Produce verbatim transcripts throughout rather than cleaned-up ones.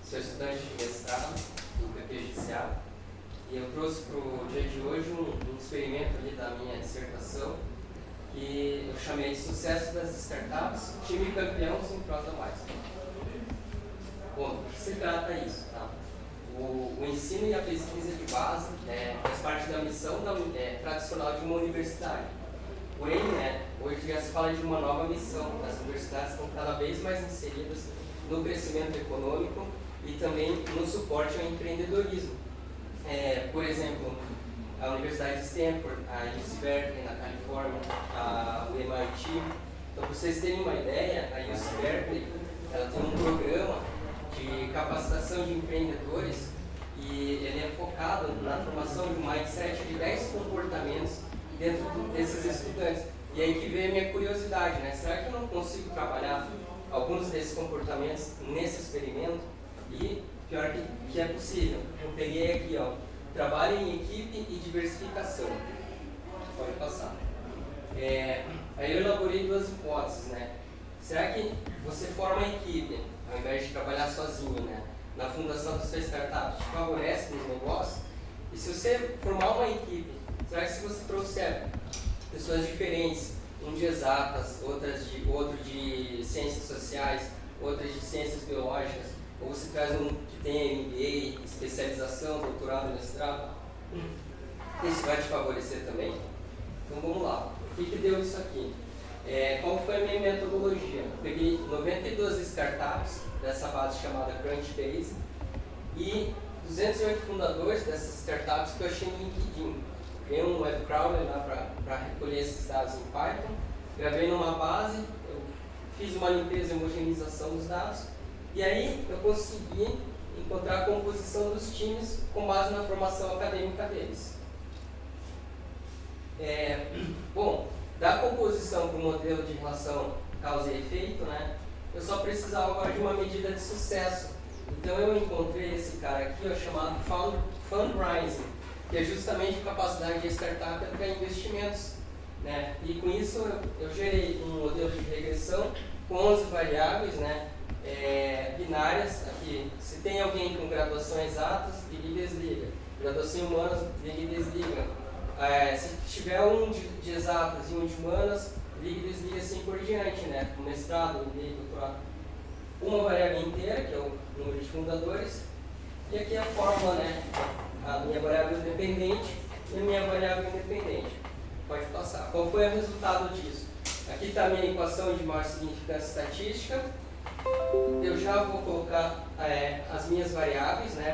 sou estudante de mestrado do P P G C A e eu trouxe para o dia de hoje um, um experimento ali da minha dissertação que eu chamei de Sucesso das Startups, Time Campeão sem Prosa Mais. Bom, do que se trata isso? Tá? O, o ensino e a pesquisa de base é, faz parte da missão da, é, tradicional de uma universidade. Porém, né, hoje já se fala de uma nova missão. As universidades estão cada vez mais inseridas no crescimento econômico e também no suporte ao empreendedorismo. É, por exemplo, a Universidade de Stanford, a U C Berkeley na Califórnia, a, o M I T. Então, para vocês terem uma ideia, a U C Berkeley ela tem um programa de capacitação de empreendedores e ele é focado na formação de um mindset de dez comportamentos dentro desses estudantes. E aí que veio a minha curiosidade, né? Será que eu não consigo trabalhar alguns desses comportamentos nesse experimento? E pior que, que é possível. Eu peguei aqui, ó, trabalho em equipe e diversificação. Pode passar. É, aí eu elaborei duas hipóteses, né? Será que você forma uma equipe, ao invés de trabalhar sozinho, né? Na fundação da sua startup, te favorece nos negócios? E se você formar uma equipe, será que se você trouxer pessoas diferentes, um de exatas, outras de, outro de ciências sociais, outras de ciências biológicas, ou você traz um que tem M B A, especialização, doutorado, mestrado, isso vai te favorecer também? Então vamos lá. O que, que deu isso aqui? É, qual foi a minha metodologia? Eu peguei noventa e duas startups dessa base chamada Crunchbase e duzentos e oito fundadores dessas startups que eu achei no LinkedIn. Criei um web crawler lá para recolher esses dados em Python, gravei numa base, eu fiz uma limpeza e homogeneização dos dados e aí eu consegui encontrar a composição dos times com base na formação acadêmica deles. É, bom, da composição para o modelo de relação causa e efeito, né, eu só precisava agora de uma medida de sucesso. Então eu encontrei esse cara aqui, ó, chamado fund, Fundraising, que é justamente a capacidade de startup para investimentos. Né? E com isso eu, eu gerei um modelo de regressão com onze variáveis, né, é, binárias. Aqui, se tem alguém com graduação exatas, liga e desliga. Graduação em humanas, liga e desliga. É, se tiver um de, de exatas e um de humanas, liga e desliga assim por diante, né? Com mestrado, M B A, doutorado. Uma variável inteira, que é o número de fundadores, e aqui a fórmula, né? A minha variável dependente e a minha variável independente. Pode passar. Qual foi o resultado disso? Aqui está a minha equação de maior significância estatística. Eu já vou colocar é, as minhas variáveis, né?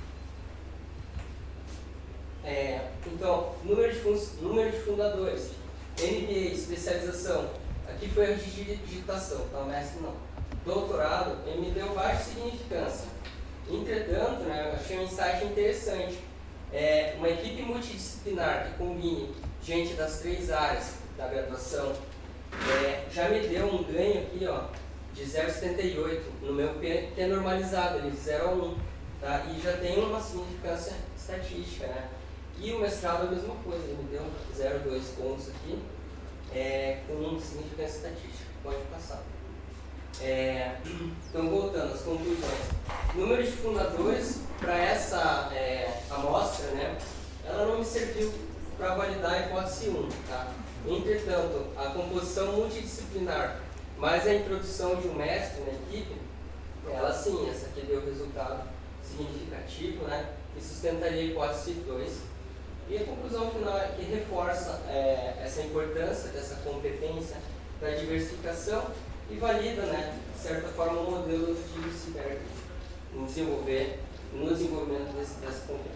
É, então, número de, número de fundadores, M B A, especialização, aqui foi a digitação, tá? O mestre não. Doutorado, ele me deu baixa significância. Entretanto, né, eu achei um insight interessante. É, uma equipe multidisciplinar que combine gente das três áreas da graduação é, já me deu um ganho aqui, ó, de zero vírgula setenta e oito no meu P, que é normalizado, ele de zero a um, tá? E já tem uma significância estatística, né? E o mestrado é a mesma coisa, ele me deu zero vírgula dois pontos aqui, é, com significância estatística. Pode passar. É, então, voltando às conclusões. Número de fundadores para essa é, amostra, né, ela não me serviu para validar a hipótese um. Tá? Entretanto, a composição multidisciplinar mais a introdução de um mestre na equipe, ela sim, essa aqui deu resultado significativo, né, que sustentaria a hipótese dois. E a conclusão final é que reforça é, essa importância dessa competência da diversificação e valida, né, de certa forma, o modelo de U C Berkeley em desenvolver, no desenvolvimento desse, dessa competência.